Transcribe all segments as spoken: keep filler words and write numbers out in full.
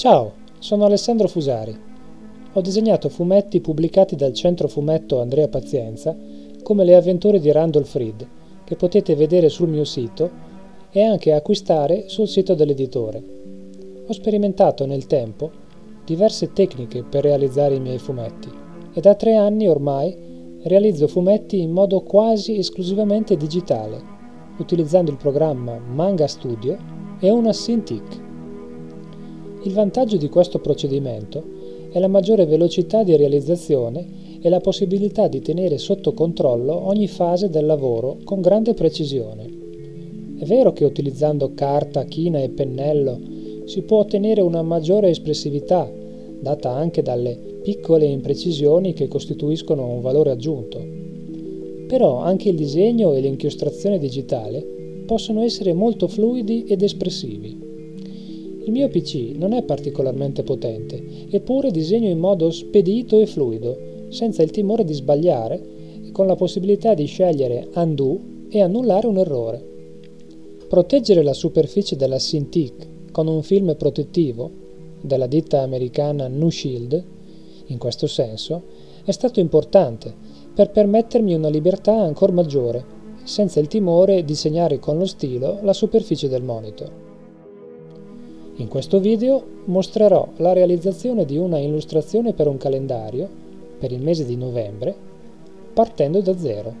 Ciao, sono Alessandro Fusari. Ho disegnato fumetti pubblicati dal Centro Fumetto Andrea Pazienza come Le avventure di Randolph Reed, che potete vedere sul mio sito e anche acquistare sul sito dell'editore. Ho sperimentato nel tempo diverse tecniche per realizzare i miei fumetti e da tre anni ormai realizzo fumetti in modo quasi esclusivamente digitale, utilizzando il programma Manga Studio e una Cintiq. Il vantaggio di questo procedimento è la maggiore velocità di realizzazione e la possibilità di tenere sotto controllo ogni fase del lavoro con grande precisione. È vero che utilizzando carta, china e pennello si può ottenere una maggiore espressività, data anche dalle piccole imprecisioni che costituiscono un valore aggiunto. Però anche il disegno e l'inchiostrazione digitale possono essere molto fluidi ed espressivi. Il mio P C non è particolarmente potente, eppure disegno in modo spedito e fluido, senza il timore di sbagliare e con la possibilità di scegliere undo e annullare un errore. Proteggere la superficie della Cintiq con un film protettivo, della ditta americana NuShield, in questo senso, è stato importante per permettermi una libertà ancora maggiore, senza il timore di segnare con lo stilo la superficie del monitor. In questo video mostrerò la realizzazione di una illustrazione per un calendario, per il mese di novembre, partendo da zero.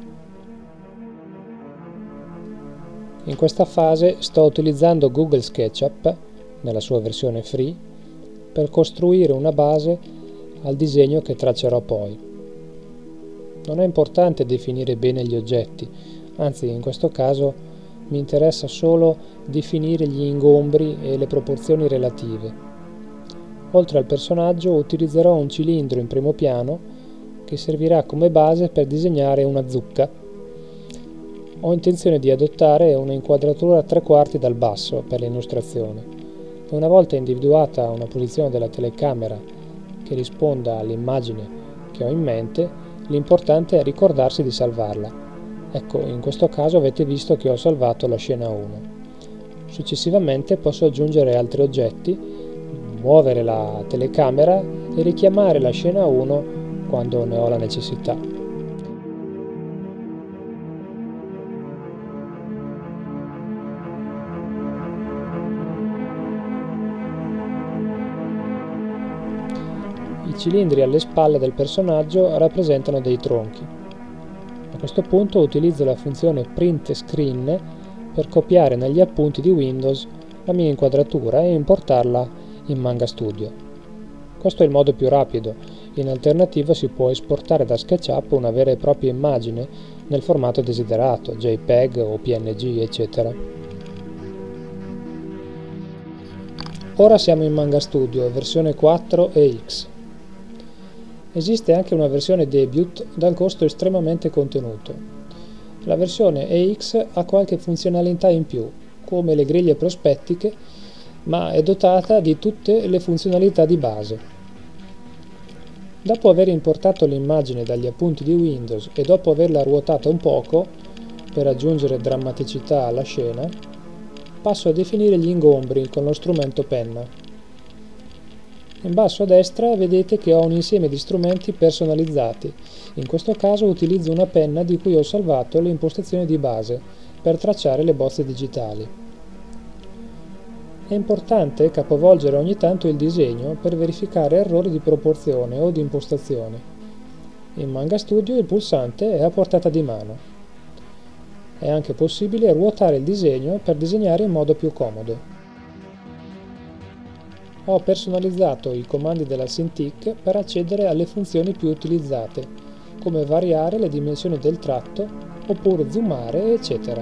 In questa fase sto utilizzando Google SketchUp, nella sua versione free, per costruire una base al disegno che traccerò poi. Non è importante definire bene gli oggetti, anzi in questo caso mi interessa solo definire gli ingombri e le proporzioni relative. Oltre al personaggio utilizzerò un cilindro in primo piano che servirà come base per disegnare una zucca. Ho intenzione di adottare una inquadratura a tre quarti dal basso per l'illustrazione e una volta individuata una posizione della telecamera che risponda all'immagine che ho in mente, l'importante è ricordarsi di salvarla. Ecco, in questo caso avete visto che ho salvato la scena uno. Successivamente posso aggiungere altri oggetti, muovere la telecamera e richiamare la scena uno quando ne ho la necessità. I cilindri alle spalle del personaggio rappresentano dei tronchi. A questo punto utilizzo la funzione Print Screen per copiare negli appunti di Windows la mia inquadratura e importarla in Manga Studio. Questo è il modo più rapido, in alternativa si può esportare da SketchUp una vera e propria immagine nel formato desiderato, JPEG o P N G, eccetera. Ora siamo in Manga Studio, versione quattro e X. Esiste anche una versione debut dal costo estremamente contenuto. La versione E X ha qualche funzionalità in più, come le griglie prospettiche, ma è dotata di tutte le funzionalità di base. Dopo aver importato l'immagine dagli appunti di Windows e dopo averla ruotata un poco, per aggiungere drammaticità alla scena, passo a definire gli ingombri con lo strumento penna. In basso a destra vedete che ho un insieme di strumenti personalizzati. In questo caso utilizzo una penna di cui ho salvato le impostazioni di base per tracciare le bozze digitali. È importante capovolgere ogni tanto il disegno per verificare errori di proporzione o di impostazione. In Manga Studio il pulsante è a portata di mano. È anche possibile ruotare il disegno per disegnare in modo più comodo. Ho personalizzato i comandi della Cintiq per accedere alle funzioni più utilizzate, come variare le dimensioni del tratto oppure zoomare, eccetera.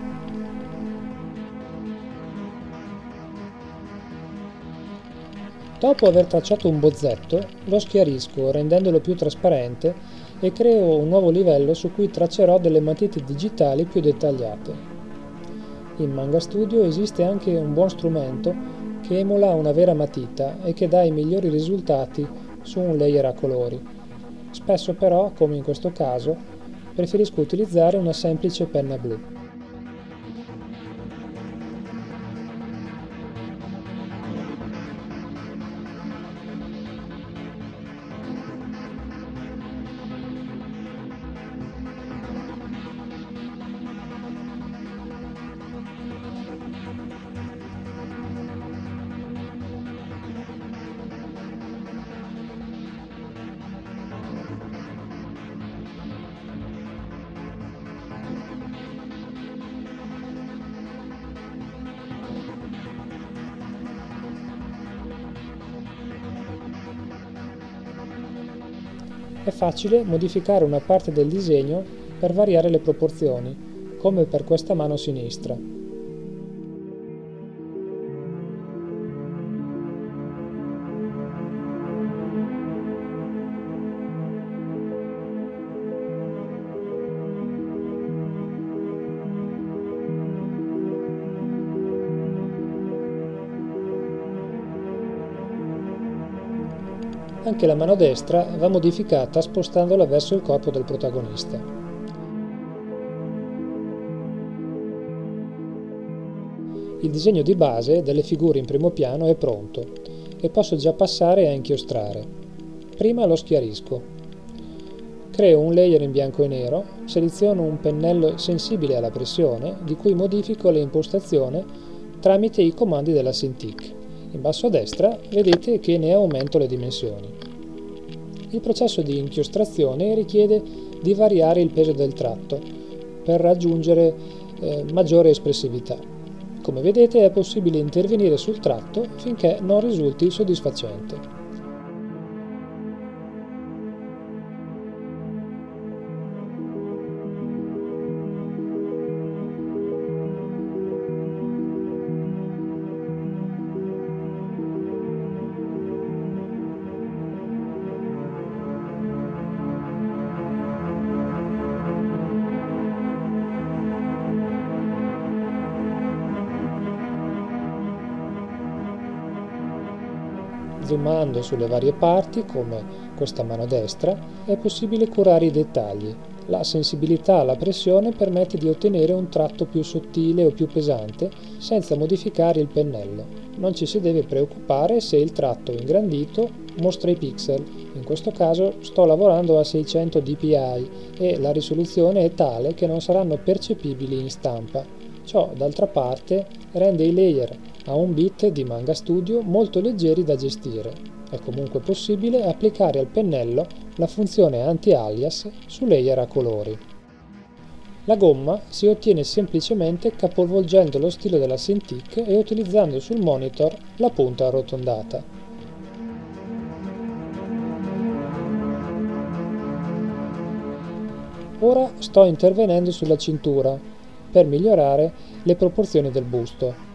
Dopo aver tracciato un bozzetto, lo schiarisco rendendolo più trasparente e creo un nuovo livello su cui traccerò delle matite digitali più dettagliate. In Manga Studio esiste anche un buon strumento che emula una vera matita e che dà i migliori risultati su un layer a colori. Spesso però, come in questo caso, preferisco utilizzare una semplice penna blu. È facile modificare una parte del disegno per variare le proporzioni, come per questa mano sinistra. Anche la mano destra va modificata spostandola verso il corpo del protagonista. Il disegno di base delle figure in primo piano è pronto e posso già passare a inchiostrare. Prima lo schiarisco. Creo un layer in bianco e nero, seleziono un pennello sensibile alla pressione, di cui modifico le impostazioni tramite i comandi della Cintiq. In basso a destra vedete che ne aumento le dimensioni. Il processo di inchiostrazione richiede di variare il peso del tratto per raggiungere eh, maggiore espressività. Come vedete è possibile intervenire sul tratto finché non risulti soddisfacente. Zoomando sulle varie parti, come questa mano destra, è possibile curare i dettagli. La sensibilità alla pressione permette di ottenere un tratto più sottile o più pesante senza modificare il pennello. Non ci si deve preoccupare se il tratto ingrandito mostra i pixel. In questo caso sto lavorando a seicento D P I e la risoluzione è tale che non saranno percepibili in stampa. Ciò, d'altra parte, rende i layer a un bit di Manga Studio molto leggeri da gestire. È comunque possibile applicare al pennello la funzione anti-alias su layer a colori. La gomma si ottiene semplicemente capovolgendo lo stilo della Cintiq e utilizzando sul monitor la punta arrotondata. Ora sto intervenendo sulla cintura per migliorare le proporzioni del busto.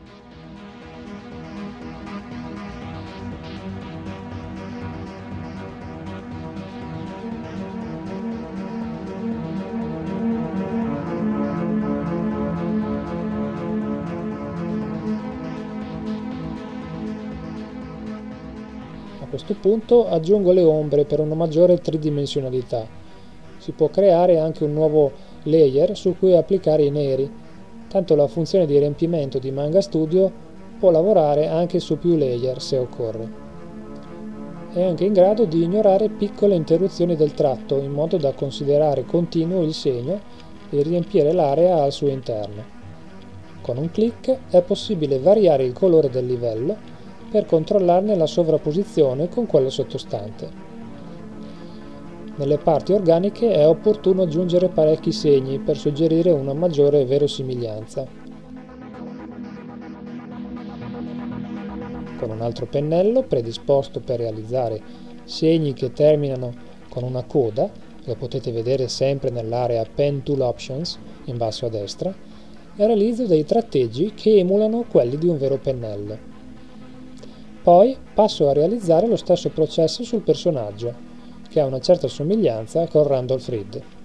A questo punto aggiungo le ombre per una maggiore tridimensionalità. Si può creare anche un nuovo layer su cui applicare i neri, tanto la funzione di riempimento di Manga Studio può lavorare anche su più layer se occorre. È anche in grado di ignorare piccole interruzioni del tratto in modo da considerare continuo il segno e riempire l'area al suo interno. Con un clic è possibile variare il colore del livello per controllarne la sovrapposizione con quello sottostante. Nelle parti organiche è opportuno aggiungere parecchi segni per suggerire una maggiore verosimiglianza. Con un altro pennello predisposto per realizzare segni che terminano con una coda, lo potete vedere sempre nell'area Pen Tool Options in basso a destra, realizzo dei tratteggi che emulano quelli di un vero pennello. Poi passo a realizzare lo stesso processo sul personaggio, che ha una certa somiglianza con Randolph Reed.